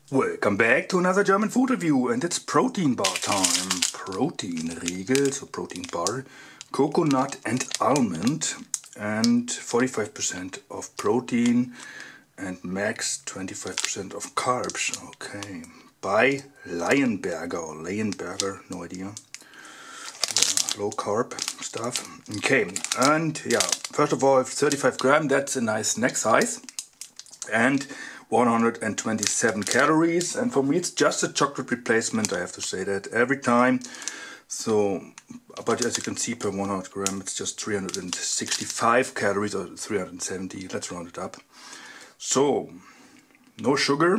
Welcome back to another German food review, and it's protein bar time. Protein Riegel, so protein bar, coconut and almond, and 45% of protein and max 25% of carbs. Okay, by Leyenberger or Leyenberger, no idea. Low carb stuff. Okay, and yeah, first of all, 35 gram, that's a nice snack size, and 127 calories, and for me it's just a chocolate replacement. I have to say that every time. So, but as you can see, per 100 gram it's just 365 calories, or 370, let's round it up. So, no sugar,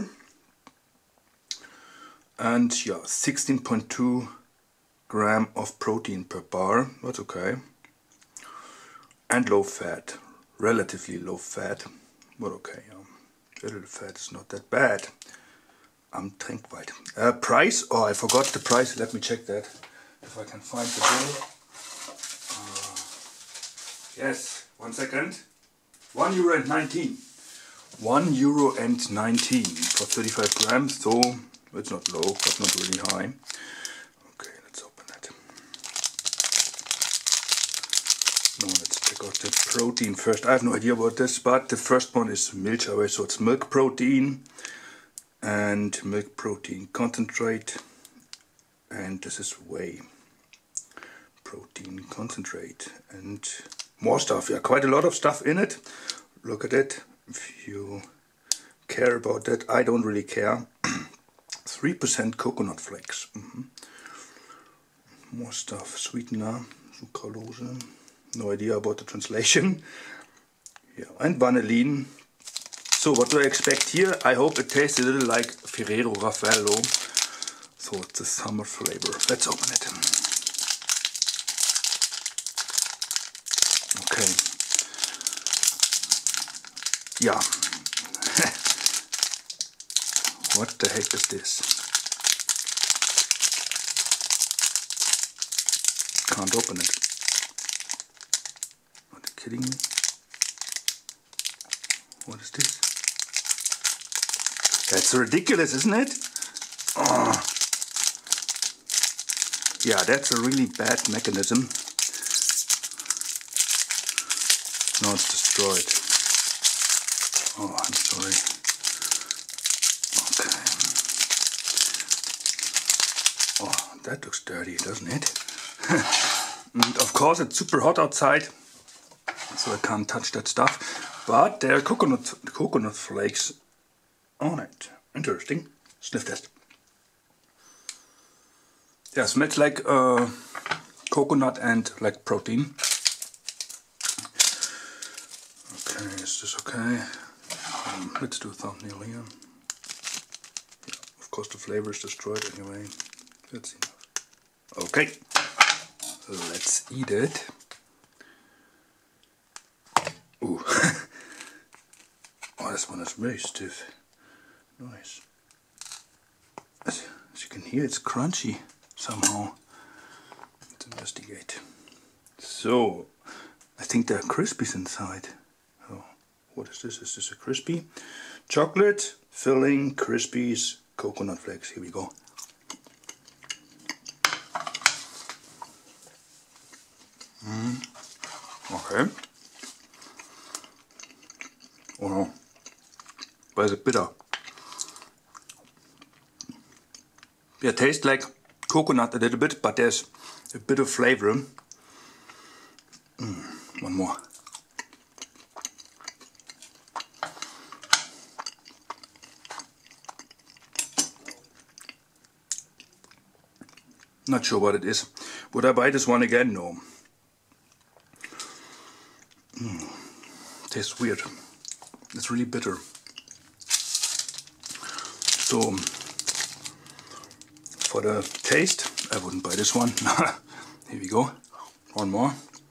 and yeah, 16.2 gram of protein per bar, that's okay. And low fat, relatively low fat, but okay, yeah. A little fat is not that bad. I'm trinkweit. Price? Oh, I forgot the price. Let me check that. If I can find the bill. Yes, 1 second. €1.19. €1.19 for 35 grams. So it's not low, but not really high. Okay, let's open it. No, let's check out the protein first. I have no idea about this, but the first one is Milcheiweiß, so it's milk protein and milk protein concentrate, and this is whey protein concentrate and more stuff. Yeah, quite a lot of stuff in it. Look at it. If you care about that, I don't really care. 3% coconut flakes. More stuff. Sweetener, Sucralose. No idea about the translation. Yeah, and vanillin. So what do I expect here? I hope it tastes a little like Ferrero Raffaello. So it's a summer flavor. Let's open it. Okay. Yeah. What the heck is this? Can't open it. Are you kidding me? What is this? That's ridiculous, isn't it? Oh. Yeah, that's a really bad mechanism. Now it's destroyed. Oh, I'm sorry. Okay. Oh, that looks dirty, doesn't it? And of course it's super hot outside, so I can't touch that stuff. But there are coconut flakes on it. Interesting. Sniff test. Yeah, smells like coconut and like protein. Okay, is this okay? Let's do a thumbnail here. Yeah, of course the flavor is destroyed anyway. That's enough. Okay, let's eat it. Ooh. Oh, this one is very stiff. Nice. As you can hear, it's crunchy somehow. Let's investigate. So, I think there are crispies inside. Oh, what is this? Is this a crispy? Chocolate, filling, crispies, coconut flakes. Here we go. Okay. Oh no. Why is it bitter? Yeah, it tastes like coconut a little bit, but there's a bit of flavor. One more. Not sure what it is. Would I buy this one again? No. Tastes weird. It's really bitter. So, for the taste, I wouldn't buy this one. Here we go. One more.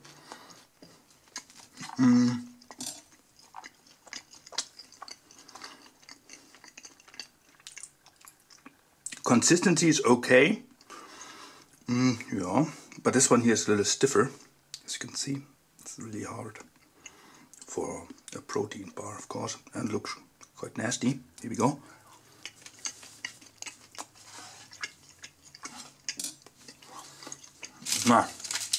Consistency is okay. Yeah, but this one here is a little stiffer. As you can see, it's really hard for a protein bar, of course, and looks quite nasty. Here we go. Na.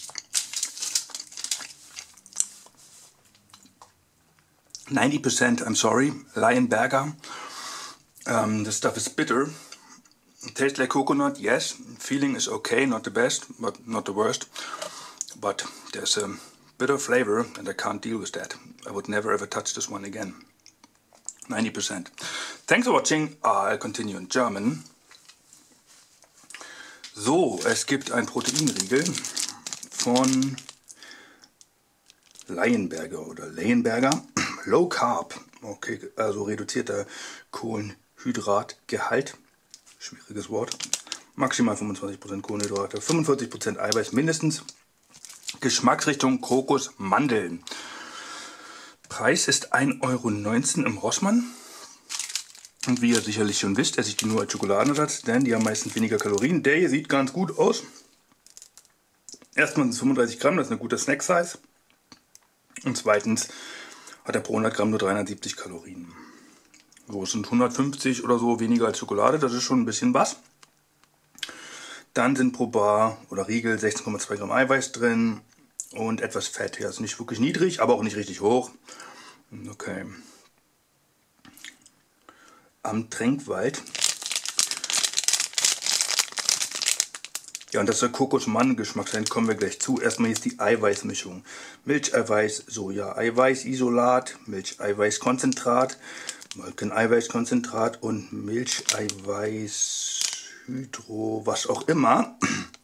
%, I'm sorry, Lion Burger. The stuff is bitter. Tastes like coconut, yes. Feeling is okay, not the best, but not the worst. But there's a bitter flavor and I can't deal with that. I would never ever touch this one again. 90%. Thanks for watching. I'll continue in German. So, es gibt ein Proteinriegel von Leyenberger oder Leyenberger. Low Carb. Okay, also reduzierter Kohlenhydratgehalt. Schwieriges Wort. Maximal 25% Kohlenhydrate, 45% Eiweiß mindestens. Geschmacksrichtung Kokos, Mandeln. Preis ist 1,19 € im Rossmann. Und wie ihr sicherlich schon wisst, esse ich die nur als Schokoladenersatz, denn die haben meistens weniger Kalorien. Der hier sieht ganz gut aus. Erstmal sind es 35 Gramm, das ist eine gute Snack-Size. Und zweitens hat er pro 100 Gramm nur 370 Kalorien. So, es sind 150 oder so weniger als Schokolade, das ist schon ein bisschen was. Dann sind pro Bar oder Riegel 16,2 Gramm Eiweiß drin und etwas Fett. Ja, ist nicht wirklich niedrig, aber auch nicht richtig hoch. Okay. Am Tränkwald. Ja, und das soll Kokos-Mandelgeschmack sein, kommen wir gleich zu. Erstmal ist die Eiweißmischung. Milcheiweiß, Soja-Eiweiß, Isolat, Milcheiweißkonzentrat, Molkeneiweißkonzentrat und Milcheiweiß, Hydro, was auch immer.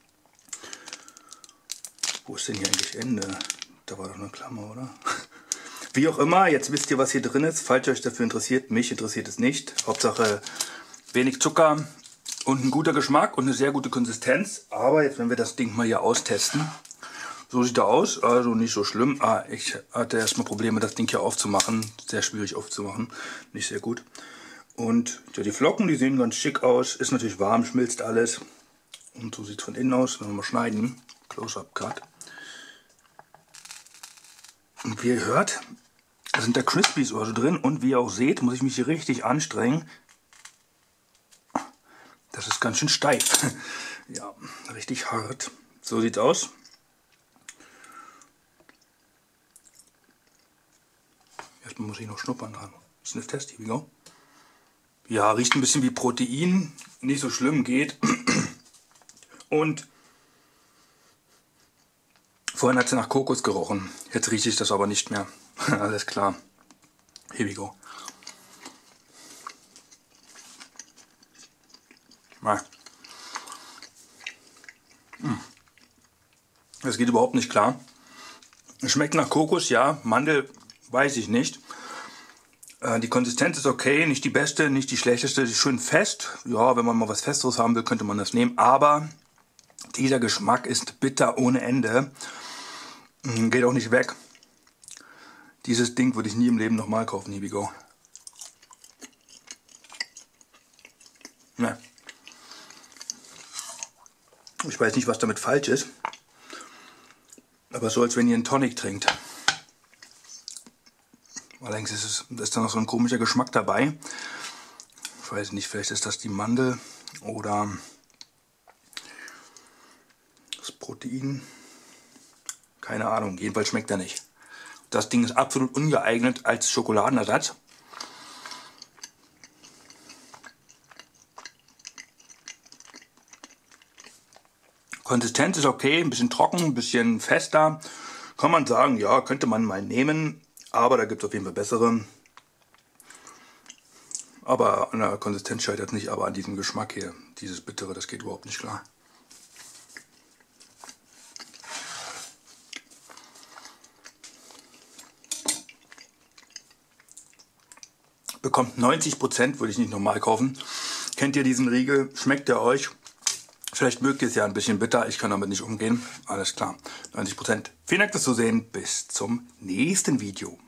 Wo ist denn hier eigentlich Ende? Da war doch eine Klammer, oder? Wie auch immer, jetzt wisst ihr, was hier drin ist. Falls ihr euch dafür interessiert, mich interessiert es nicht. Hauptsache wenig Zucker und ein guter Geschmack und eine sehr gute Konsistenz. Aber jetzt werden wir das Ding mal hier austesten. So sieht er aus, also nicht so schlimm. Ich hatte erstmal Probleme, das Ding hier aufzumachen. Sehr schwierig aufzumachen, nicht sehr gut. Und ja, die Flocken, die sehen ganz schick aus. Ist natürlich warm, schmilzt alles. Und so sieht es von innen aus. Wenn wir mal schneiden, Close-Up-Cut. Und wie ihr hört, sind da Crispies oder so drin. Und wie ihr auch seht, muss ich mich hier richtig anstrengen. Das ist ganz schön steif. Ja, richtig hart. So sieht es aus. Erstmal muss ich noch schnuppern dran. Sniff-Test, here we go. Ja, riecht ein bisschen wie Protein. Nicht so schlimm, geht. Und vorhin hat sie nach Kokos gerochen. Jetzt rieche ich das aber nicht mehr. Alles klar. Here we go. Das geht überhaupt nicht klar. Schmeckt nach Kokos, ja. Mandel weiß ich nicht. Die Konsistenz ist okay, nicht die beste, nicht die schlechteste. Die ist schön fest. Ja, wenn man mal was Festeres haben will, könnte man das nehmen. Aber dieser Geschmack ist bitter ohne Ende. Geht auch nicht weg. Dieses Ding würde ich nie im Leben nochmal kaufen. Here we go. Ne. Ich weiß nicht, was damit falsch ist. Aber so, als wenn ihr einen Tonic trinkt. Allerdings ist da noch so ein komischer Geschmack dabei. Ich weiß nicht, vielleicht ist das die Mandel oder das Protein. Keine Ahnung, jedenfalls schmeckt er nicht. Das Ding ist absolut ungeeignet als Schokoladenersatz. Konsistenz ist okay, ein bisschen trocken, ein bisschen fester. Kann man sagen, ja, könnte man mal nehmen. Aber da gibt es auf jeden Fall bessere. Aber an der Konsistenz scheitert es nicht, aber an diesem Geschmack hier, dieses Bittere, das geht überhaupt nicht klar. Bekommt 90%, würde ich nicht normal kaufen. Kennt ihr diesen Riegel? Schmeckt der euch? Vielleicht mögt ihr es ja ein bisschen bitter, ich kann damit nicht umgehen. Alles klar, 90%. Vielen Dank fürs Zusehen, bis zum nächsten Video.